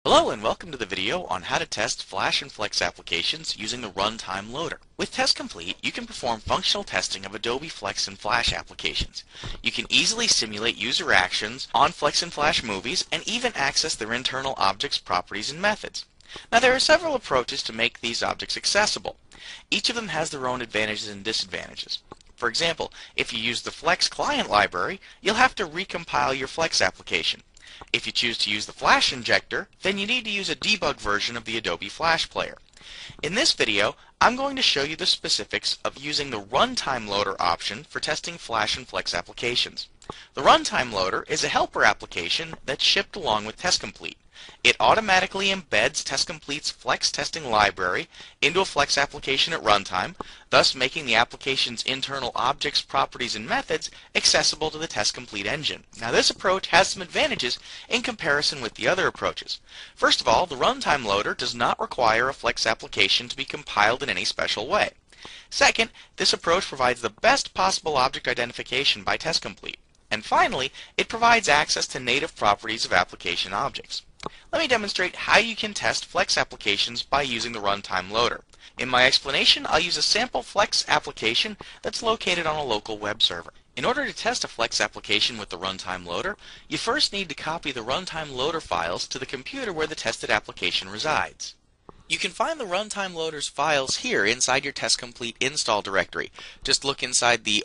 Hello and welcome to the video on how to test Flash and Flex applications using the Runtime Loader. With TestComplete, you can perform functional testing of Adobe Flex and Flash applications. You can easily simulate user actions on Flex and Flash movies and even access their internal objects, properties, and methods. Now there are several approaches to make these objects accessible. Each of them has their own advantages and disadvantages. For example, if you use the Flex client library, you'll have to recompile your Flex application. If you choose to use the Flash injector, then you need to use a debug version of the Adobe Flash player. In this video, I'm going to show you the specifics of using the Runtime Loader option for testing Flash and Flex applications. The Runtime Loader is a helper application that's shipped along with TestComplete. It automatically embeds TestComplete's Flex testing library into a Flex application at runtime, thus making the application's internal objects, properties, and methods accessible to the TestComplete engine. Now this approach has some advantages in comparison with the other approaches. First of all, the Runtime Loader does not require a Flex application to be compiled in any special way. Second, this approach provides the best possible object identification by TestComplete. And finally, it provides access to native properties of application objects. Let me demonstrate how you can test Flex applications by using the Runtime Loader. In my explanation, I'll use a sample Flex application that's located on a local web server. In order to test a Flex application with the Runtime Loader, you first need to copy the Runtime Loader files to the computer where the tested application resides. You can find the Runtime Loader's files here inside your TestComplete install directory. Just look inside the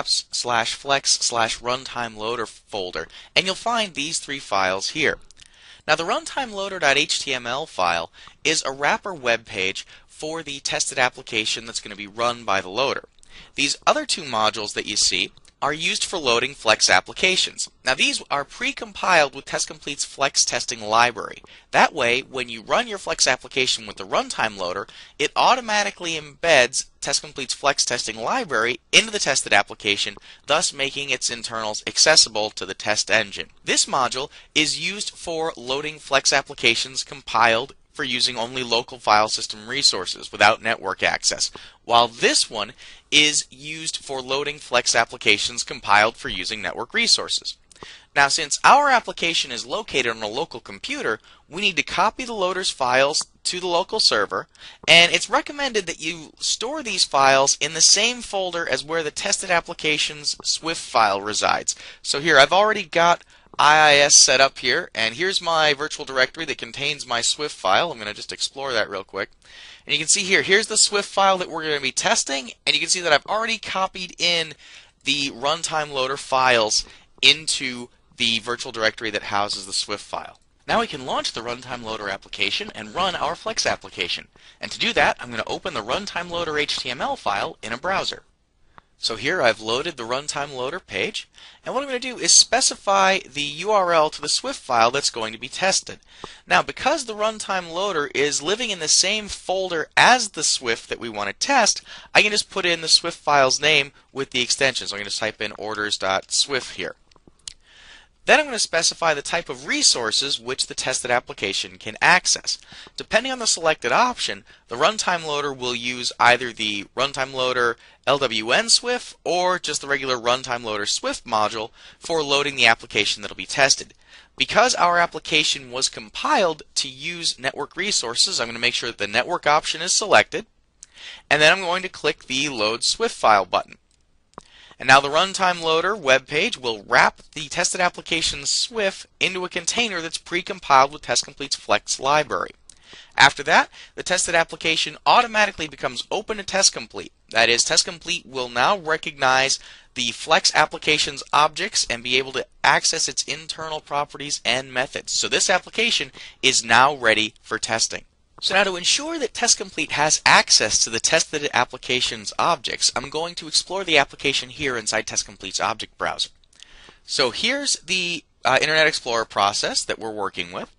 openapps/flex/runtime loader folder and you'll find these three files here. Now the runtimeloader.html file is a wrapper web page for the tested application that's going to be run by the loader. These other two modules that you see are used for loading Flex applications. Now these are pre-compiled with TestComplete's Flex testing library. That way, when you run your Flex application with the Runtime Loader, it automatically embeds TestComplete's Flex testing library into the tested application, thus making its internals accessible to the test engine. This module is used for loading Flex applications compiled for using only local file system resources without network access, while this one is used for loading Flex applications compiled for using network resources. Now since our application is located on a local computer, we need to copy the loader's files to the local server, and it's recommended that you store these files in the same folder as where the tested application's Swift file resides. So here I've already got IIS set up here, and here's my virtual directory that contains my Swift file. I'm going to just explore that real quick. And you can see here, here's the Swift file that we're going to be testing, and you can see that I've already copied in the Runtime Loader files into the virtual directory that houses the Swift file. Now we can launch the Runtime Loader application and run our Flex application. And to do that, I'm going to open the Runtime Loader HTML file in a browser. So here I've loaded the Runtime Loader page, and what I'm going to do is specify the URL to the Swift file that's going to be tested. Now because the Runtime Loader is living in the same folder as the Swift that we want to test, I can just put in the Swift file's name with the extension. So I'm going to type in orders.swift here. Then I'm going to specify the type of resources which the tested application can access. Depending on the selected option, the Runtime Loader will use either the Runtime Loader LWN Swift or just the regular Runtime Loader Swift module for loading the application that will be tested. Because our application was compiled to use network resources, I'm going to make sure that the network option is selected, and then I'm going to click the Load Swift File button. And now the Runtime Loader web page will wrap the tested application's Swift into a container that's pre-compiled with TestComplete's Flex library. After that, the tested application automatically becomes open to TestComplete. That is, TestComplete will now recognize the Flex application's objects and be able to access its internal properties and methods. So this application is now ready for testing. So now to ensure that TestComplete has access to the tested application's objects, I'm going to explore the application here inside TestComplete's object browser. So here's the Internet Explorer process that we're working with,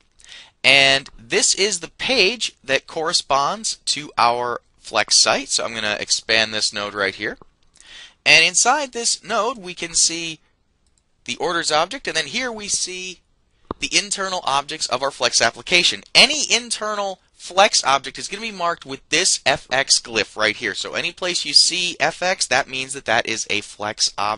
and this is the page that corresponds to our Flex site. So I'm going to expand this node right here, and inside this node we can see the orders object, and then here we see the internal objects of our Flex application. Any internal Flex object is going to be marked with this FX glyph right here. So any place you see FX, that means that that is a Flex object.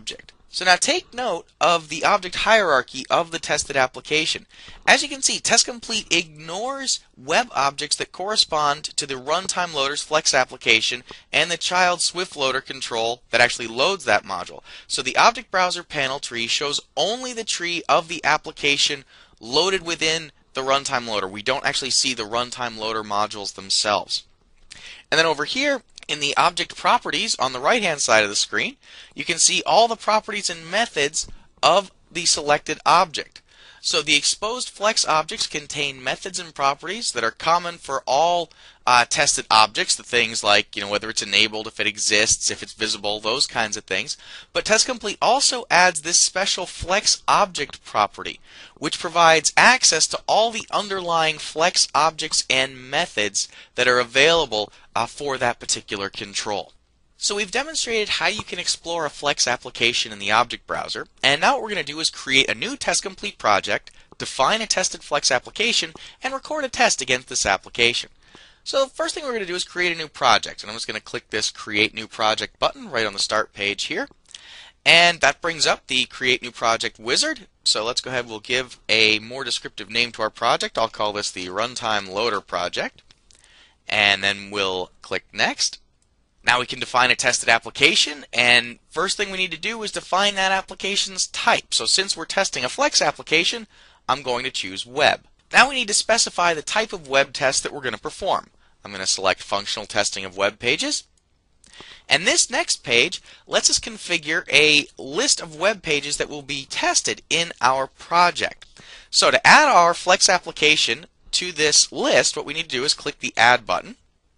So now take note of the object hierarchy of the tested application. As you can see, TestComplete ignores web objects that correspond to the Runtime Loader's Flex application and the child Swift Loader control that actually loads that module. So the Object Browser panel tree shows only the tree of the application loaded within the Runtime Loader. We don't actually see the Runtime Loader modules themselves. And then over here, in the object properties on the right hand side of the screen, you can see all the properties and methods of the selected object. So the exposed Flex objects contain methods and properties that are common for all tested objects, the things like whether it's enabled, if it exists, if it's visible, those kinds of things. But TestComplete also adds this special Flex object property, which provides access to all the underlying Flex objects and methods that are available for that particular control. So we've demonstrated how you can explore a Flex application in the object browser, and now what we're going to do is create a new TestComplete project, define a tested Flex application, and record a test against this application. So the first thing we're going to do is create a new project, and I'm just going to click this Create New Project button right on the Start page here. And that brings up the Create New Project wizard. So let's go ahead, we'll give a more descriptive name to our project. I'll call this the Runtime Loader project. And then we'll click Next. Now we can define a tested application, and first thing we need to do is define that application's type. So since we're testing a Flex application, I'm going to choose Web. Now we need to specify the type of web test that we're going to perform. I'm going to select Functional Testing of Web Pages. And this next page lets us configure a list of web pages that will be tested in our project. So to add our Flex application to this list, what we need to do is click the Add button.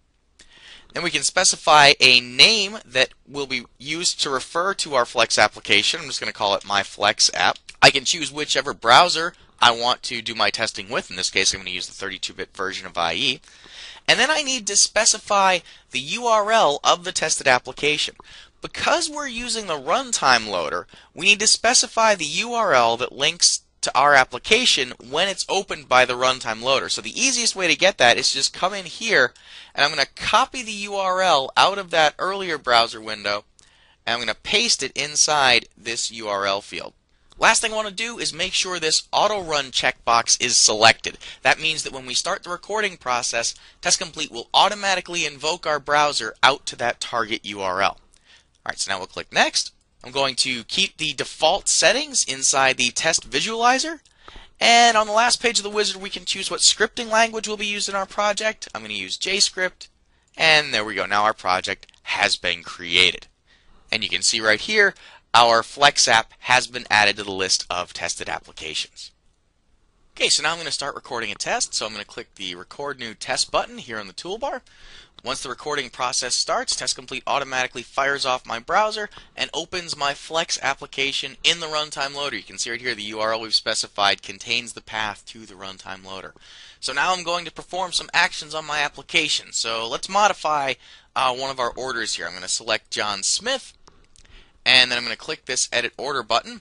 Then we can specify a name that will be used to refer to our Flex application. I'm just going to call it My Flex App. I can choose whichever browser I want to do my testing with. In this case, I'm going to use the 32-bit version of IE. And then I need to specify the URL of the tested application. Because we're using the Runtime Loader, we need to specify the URL that links to our application when it's opened by the Runtime Loader. So the easiest way to get that is to just come in here, and I'm going to copy the URL out of that earlier browser window, and I'm going to paste it inside this URL field. Last thing I want to do is make sure this auto run checkbox is selected. That means that when we start the recording process, TestComplete will automatically invoke our browser out to that target URL. Alright, so now we'll click Next. I'm going to keep the default settings inside the test visualizer. And on the last page of the wizard, we can choose what scripting language will be used in our project. I'm going to use JScript. And there we go. Now our project has been created. And you can see right here, our Flex app has been added to the list of tested applications. Okay, so now I'm going to start recording a test. So I'm going to click the Record New Test button here on the toolbar. Once the recording process starts, TestComplete automatically fires off my browser and opens my Flex application in the Runtime Loader. You can see right here the URL we've specified contains the path to the Runtime Loader. So now I'm going to perform some actions on my application. So let's modify one of our orders here. I'm going to select John Smith, and then I'm going to click this Edit Order button.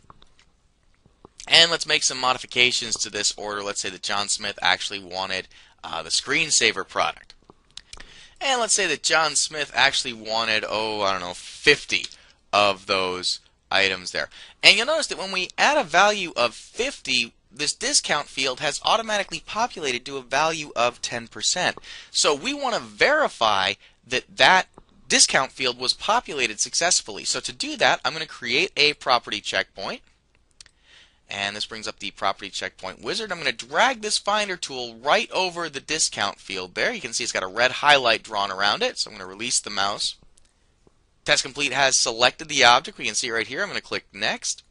And let's make some modifications to this order. Let's say that John Smith actually wanted the screensaver product. And let's say that John Smith actually wanted, 50 of those items there. And you'll notice that when we add a value of 50, this discount field has automatically populated to a value of 10%. So we want to verify that that discount field was populated successfully. So to do that, I'm going to create a property checkpoint. And this brings up the property checkpoint wizard. I'm going to drag this finder tool right over the discount field there. You can see it's got a red highlight drawn around it. So I'm going to release the mouse. TestComplete has selected the object. We can see right here. I'm going to click Next.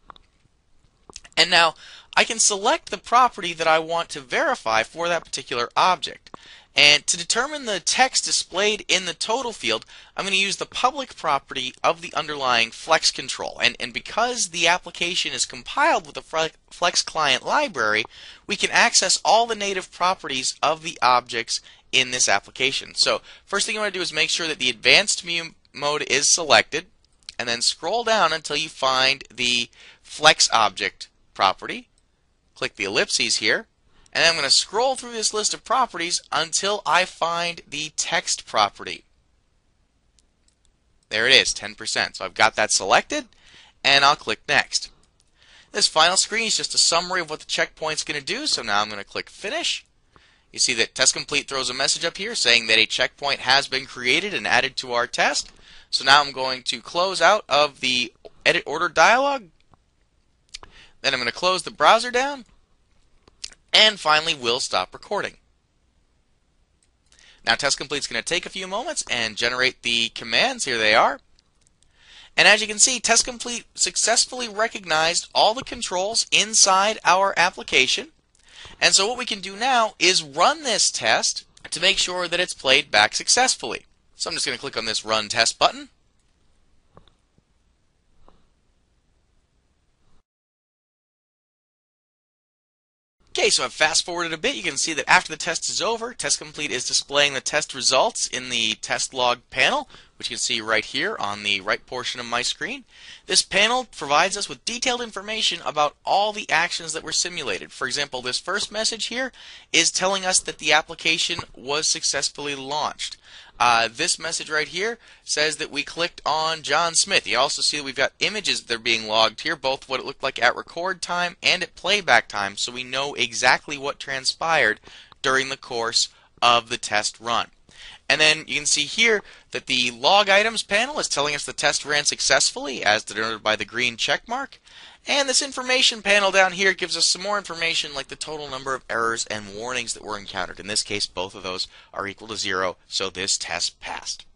And now I can select the property that I want to verify for that particular object. And to determine the text displayed in the total field, I'm going to use the public property of the underlying Flex control. And because the application is compiled with the Flex client library, we can access all the native properties of the objects in this application. So first thing you want to do is make sure that the advanced view mode is selected, and then scroll down until you find the Flex object property. Click the ellipses here. And I'm going to scroll through this list of properties until I find the text property. There it is, 10%. So I've got that selected. and I'll click Next. This final screen is just a summary of what the checkpoint's going to do, so now I'm going to click Finish. You see that TestComplete throws a message up here saying that a checkpoint has been created and added to our test. So now I'm going to close out of the Edit Order dialog. Then I'm going to close the browser down. And finally, we'll stop recording. Now TestComplete is going to take a few moments and generate the commands. Here they are. And as you can see, TestComplete successfully recognized all the controls inside our application. And so what we can do now is run this test to make sure that it's played back successfully. So I'm just going to click on this Run Test button. Okay, so I've fast forwarded a bit. You can see that after the test is over, TestComplete is displaying the test results in the test log panel, which you can see right here on the right portion of my screen. This panel provides us with detailed information about all the actions that were simulated. For example, this first message here is telling us that the application was successfully launched. This message right here says that we clicked on John Smith. You also see that we've got images that are being logged here, both what it looked like at record time and at playback time, so we know exactly what transpired during the course of the test run. And then you can see here that the log items panel is telling us the test ran successfully, as denoted by the green check mark. And this information panel down here gives us some more information, like the total number of errors and warnings that were encountered. In this case, both of those are equal to 0, so this test passed.